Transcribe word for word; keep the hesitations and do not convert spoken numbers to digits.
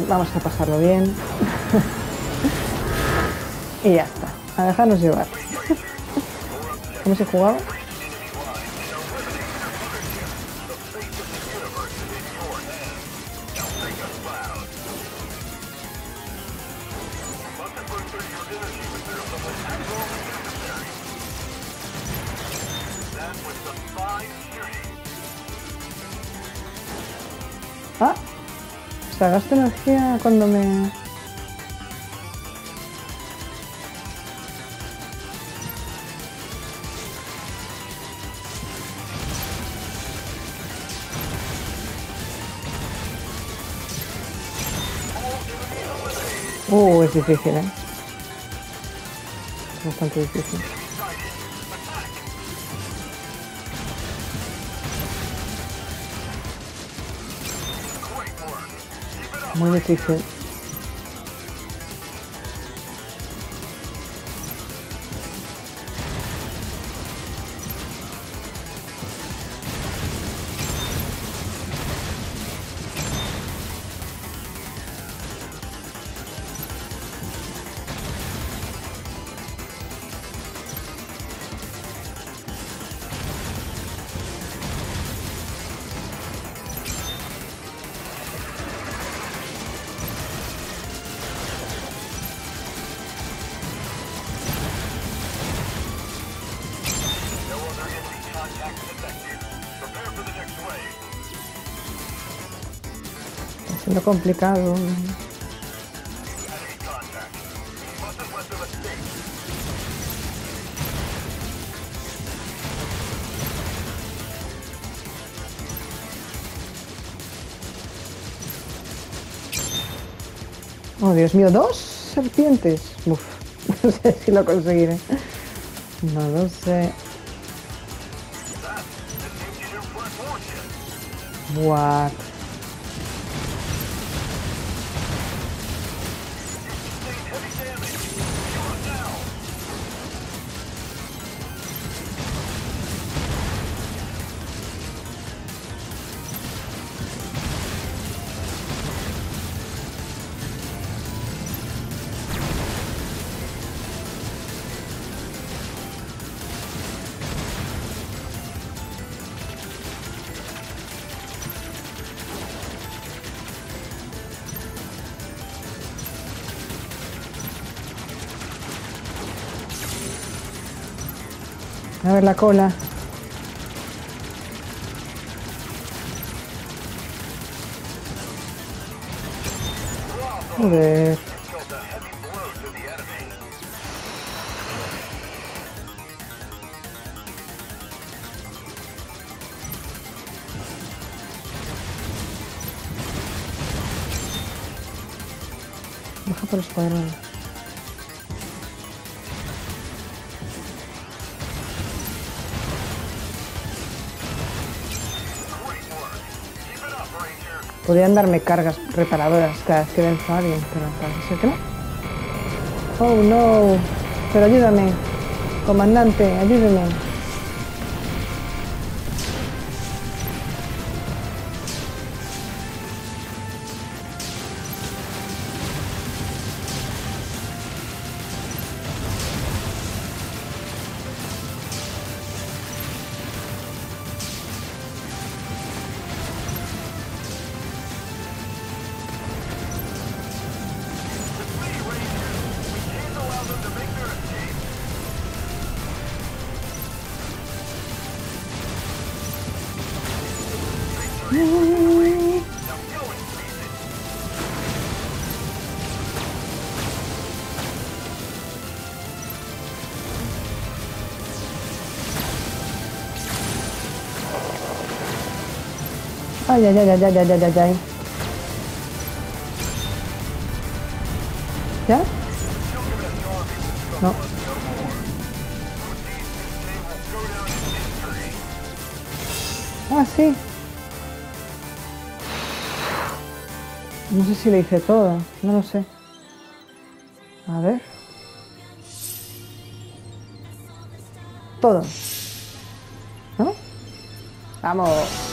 Vamos a pasarlo bien. Y ya está. A dejarnos llevar. ¿Cómo se jugaba? Ah, o sea, gasto energía cuando me... Uh, es difícil, ¿eh? Es bastante difícil. Muy difícil. Está siendo complicado. Oh, Dios mío, dos serpientes. Uf, no sé si lo conseguiré. No lo sé. What? A ver la cola. Joder. Baja por los cuadrados. Podrían darme cargas reparadoras cada vez que venzo a alguien, pero parece ser que no. Oh no. Pero ayúdame. Comandante, ayúdeme. Ay, ay, ay, ay, ay, ay, ay, ay. ¿Ya? No. Ah, sí. No sé si le hice todo, no lo sé. A ver. Todo. ¿No? Vamos.